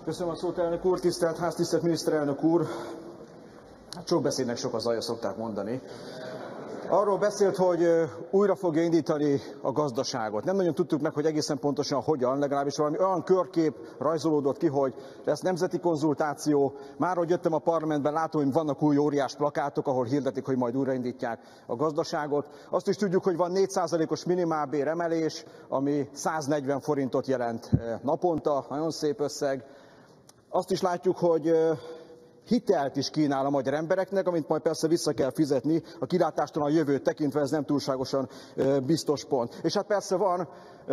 Köszönöm a szót, elnök úr, tisztelt ház, tisztelt miniszterelnök úr. Sok beszédnek sok az alja, szokták mondani. Arról beszélt, hogy újra fogja indítani a gazdaságot. Nem nagyon tudtuk meg, hogy egészen pontosan hogyan, legalábbis valami olyan körkép rajzolódott ki, hogy lesz nemzeti konzultáció. Már hogy jöttem a parlamentben, látom, hogy vannak új óriás plakátok, ahol hirdetik, hogy majd újraindítják a gazdaságot. Azt is tudjuk, hogy van 4%-os minimálbér emelés, ami 140 forintot jelent naponta, nagyon szép összeg. Azt is látjuk, hogy hitelt is kínál a magyar embereknek, amit majd persze vissza kell fizetni, a kilátástalan jövőt tekintve ez nem túlságosan biztos pont. És hát persze van,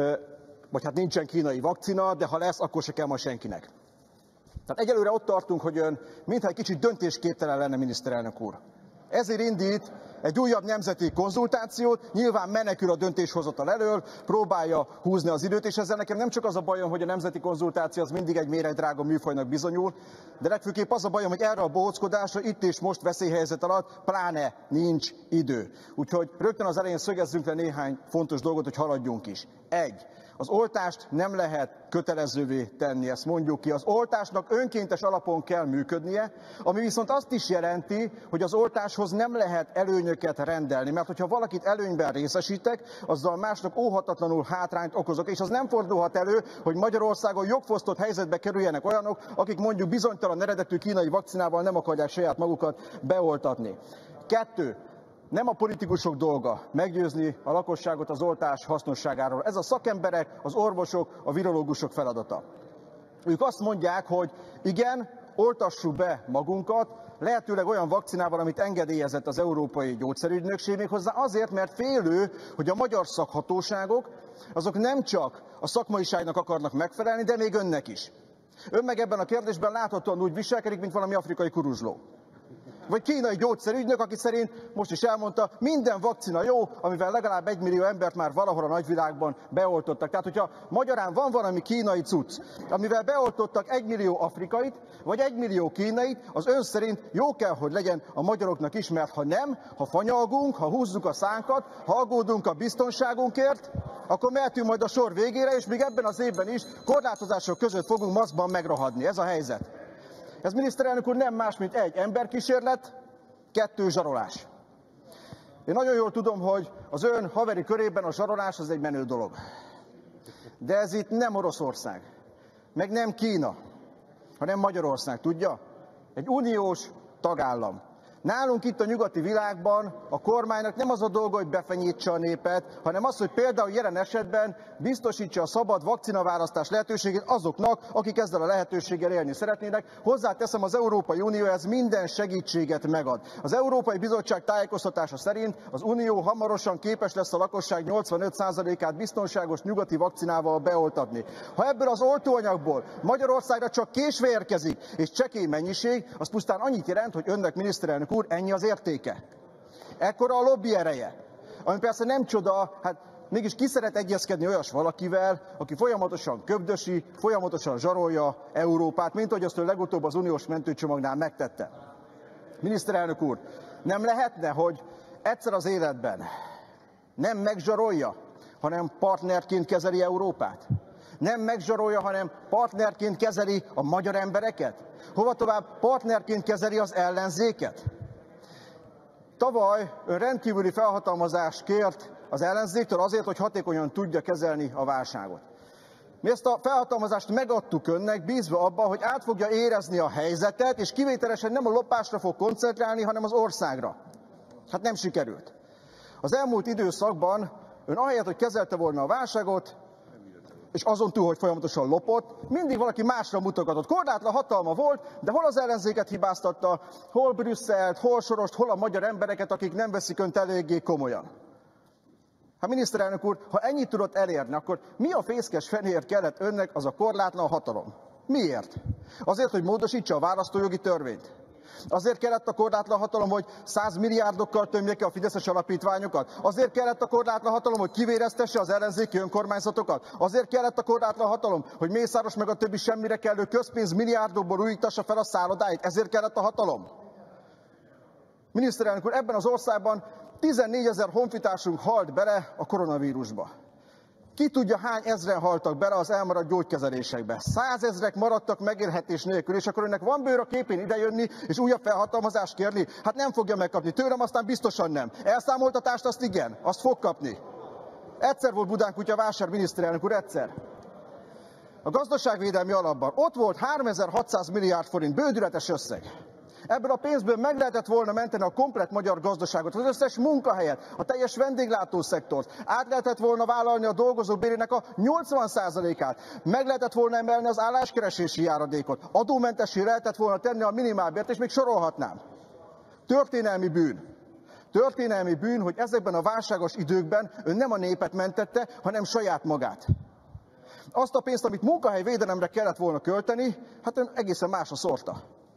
vagy hát nincsen kínai vakcina, de ha lesz, akkor se kell majd senkinek. Tehát egyelőre ott tartunk, hogy ön mintha egy kicsit döntésképtelen lenne, miniszterelnök úr. Ezért indít egy újabb nemzeti konzultációt, nyilván menekül a döntéshozatal elől, próbálja húzni az időt, és ezzel nekem nem csak az a bajom, hogy a nemzeti konzultáció az mindig egy méregdrága műfajnak bizonyul, de legfőképp az a bajom, hogy erre a bohóckodásra itt és most veszélyhelyzet alatt pláne nincs idő. Úgyhogy rögtön az elején szögezzünk le néhány fontos dolgot, hogy haladjunk is. 1. Az oltást nem lehet kötelezővé tenni, ezt mondjuk ki. Az oltásnak önkéntes alapon kell működnie, ami viszont azt is jelenti, hogy az oltáshoz nem lehet előnyöket rendelni, mert hogyha valakit előnyben részesítek, azzal másnak óhatatlanul hátrányt okozok, és az nem fordulhat elő, hogy Magyarországon jogfosztott helyzetbe kerüljenek olyanok, akik mondjuk bizonytalan eredetű kínai vakcinával nem akarják saját magukat beoltatni. 2. Nem a politikusok dolga meggyőzni a lakosságot az oltás hasznosságáról. Ez a szakemberek, az orvosok, a virológusok feladata. Ők azt mondják, hogy igen, oltassuk be magunkat, lehetőleg olyan vakcinával, amit engedélyezett az Európai Gyógyszerügynökség, méghozzá azért, mert félő, hogy a magyar szakhatóságok azok nem csak a szakmaiságnak akarnak megfelelni, de még önnek is. Ön meg ebben a kérdésben láthatóan úgy viselkedik, mint valami afrikai kuruzsló. Vagy kínai gyógyszerügynök, aki szerint, most is elmondta, minden vakcina jó, amivel legalább 1 millió embert már valahol a nagyvilágban beoltottak. Tehát, hogyha magyarán van valami kínai cucc, amivel beoltottak 1 millió afrikait, vagy 1 millió kínait, az ön szerint jó kell, hogy legyen a magyaroknak is, mert ha nem, ha fanyalgunk, ha húzzuk a szánkat, ha aggódunk a biztonságunkért, akkor mehetünk majd a sor végére, és még ebben az évben is korlátozások között fogunk maszkban megrohadni. Ez a helyzet. Ez, miniszterelnök úr, nem más, mint 1. emberkísérlet, 2. zsarolás. Én nagyon jól tudom, hogy az ön haveri körében a zsarolás az egy menő dolog. De ez itt nem Oroszország, meg nem Kína, hanem Magyarország, tudja? Egy uniós tagállam. Nálunk itt a nyugati világban a kormánynak nem az a dolga, hogy befenyítse a népet, hanem az, hogy például jelen esetben biztosítsa a szabad vakcinaválasztás lehetőségét azoknak, akik ezzel a lehetőséggel élni szeretnének. Hozzáteszem, az Európai Unió ez minden segítséget megad. Az Európai Bizottság tájékoztatása szerint az Unió hamarosan képes lesz a lakosság 85%-át biztonságos nyugati vakcinával beoltatni. Ha ebből az oltóanyagból Magyarországra csak késve érkezik, és csekély mennyiség, az pusztán annyit jelent, hogy önnek, miniszterelnök úr, ennyi az értéke. Ekkora a lobby ereje. Ami persze nem csoda, hát mégis ki szeret egyezkedni olyas valakivel, aki folyamatosan köbdösi, folyamatosan zsarolja Európát, mint ahogy azt ő legutóbb az uniós mentőcsomagnál megtette. Miniszterelnök úr, nem lehetne, hogy egyszer az életben nem megzsarolja, hanem partnerként kezeli Európát? Nem megzsarolja, hanem partnerként kezeli a magyar embereket? Hova tovább, partnerként kezeli az ellenzéket? Tavaly ön rendkívüli felhatalmazást kért az ellenzéktől azért, hogy hatékonyan tudja kezelni a válságot. Mi ezt a felhatalmazást megadtuk önnek, bízva abban, hogy át fogja érezni a helyzetet, és kivételesen nem a lopásra fog koncentrálni, hanem az országra. Hát nem sikerült. Az elmúlt időszakban ön ahelyett, hogy kezelte volna a válságot, és azon túl, hogy folyamatosan lopott, mindig valaki másra mutogatott. Korlátlan hatalma volt, de hol az ellenzéket hibáztatta, hol Brüsszelt, hol Sorost, hol a magyar embereket, akik nem veszik önt eléggé komolyan. Hát miniszterelnök úr, ha ennyit tudott elérni, akkor mi a fészkes fenéért kellett önnek az a korlátlan hatalom? Miért? Azért, hogy módosítsa a választójogi törvényt? Azért kellett a korlátlan hatalom, hogy 100 milliárdokkal tömje ki a fideszes alapítványokat? Azért kellett a korlátlan hatalom, hogy kivéreztesse az ellenzéki önkormányzatokat? Azért kellett a korlátlan hatalom, hogy Mészáros meg a többi semmire kellő közpénz milliárdokból újítassa fel a szállodáit? Ezért kellett a hatalom? Miniszterelnök úr, ebben az országban 14 000 honfitársunk halt bele a koronavírusba. Ki tudja, hány ezren haltak bele az elmaradt gyógykezelésekbe. 100 000 maradtak megélhetés nélkül, és akkor önnek van bőr a képén idejönni, és újabb felhatalmazást kérni? Hát nem fogja megkapni. Tőlem aztán biztosan nem. Elszámoltatást azt igen, azt fog kapni. Egyszer volt Budán kutyavásár, miniszterelnök úr, egyszer. A gazdaságvédelmi alapban ott volt 3600 milliárd forint, bődületes összeg. Ebből a pénzből meg lehetett volna menteni a komplett magyar gazdaságot, az összes munkahelyet, a teljes vendéglátószektort. Át lehetett volna vállalni a dolgozók bérének a 80%-át. Meg lehetett volna emelni az álláskeresési járadékot. Adómentessé lehetett volna tenni a minimálbért, és még sorolhatnám. Történelmi bűn. Történelmi bűn, hogy ezekben a válságos időkben ön nem a népet mentette, hanem saját magát. Azt a pénzt, amit munkahelyvédelemre kellett volna költeni, hát ön egészen másra szórta.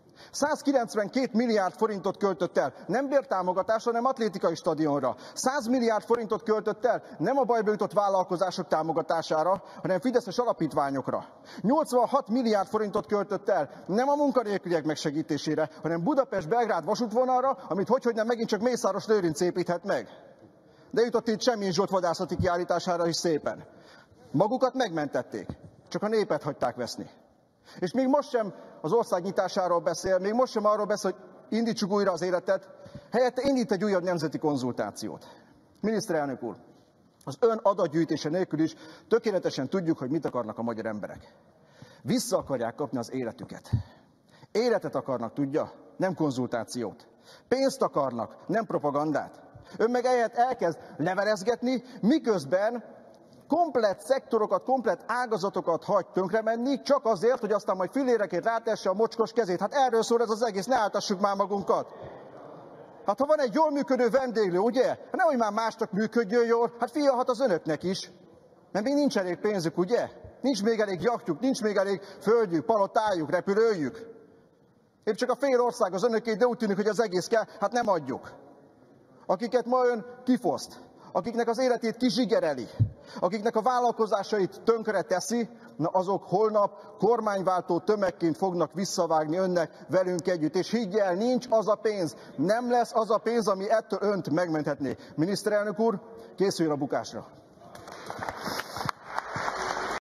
192 milliárd forintot költött el, nem bértámogatásra, hanem atlétikai stadionra. 100 milliárd forintot költött el, nem a bajba jutott vállalkozások támogatására, hanem fideszes alapítványokra. 86 milliárd forintot költött el, nem a munkanélküliek megsegítésére, hanem Budapest-Belgrád vasútvonalra, amit hogy nem megint csak Mészáros Lőrinc építhet meg. De jutott itt Semjén Zsolt vadászati kiállítására is szépen. Magukat megmentették, csak a népet hagyták veszni. És még most sem az ország nyitásáról beszél, még most sem arról beszél, hogy indítsuk újra az életet, helyette indít egy újabb nemzeti konzultációt. Miniszterelnök úr, az ön adatgyűjtése nélkül is tökéletesen tudjuk, hogy mit akarnak a magyar emberek. Vissza akarják kapni az életüket. Életet akarnak, tudja, nem konzultációt. Pénzt akarnak, nem propagandát. Ön meg elkezd levelezgetni, miközben komplett szektorokat, komplett ágazatokat hagy tönkre menni, csak azért, hogy aztán majd fillérekért rátesse a mocskos kezét. Hát erről szól ez az egész, ne áltassuk már magunkat. Hát ha van egy jól működő vendéglő, ugye? Nehogy már másnak működjön jól, hát fialhat az önöknek is. Mert még nincs elég pénzük, ugye? Nincs még elég jachtjuk, nincs még elég földjük, palotájuk, repülőjük. Épp csak a fél ország az önöké, de úgy tűnik, hogy az egész kell, hát nem adjuk. Akiket ma ön kifoszt, akiknek az életét kizsigereli, akiknek a vállalkozásait tönkre teszi, na azok holnap kormányváltó tömegként fognak visszavágni önnek, velünk együtt. És higgy el, nincs az a pénz, nem lesz az a pénz, ami ettől önt megmenthetné. Miniszterelnök úr, készüljön a bukásra!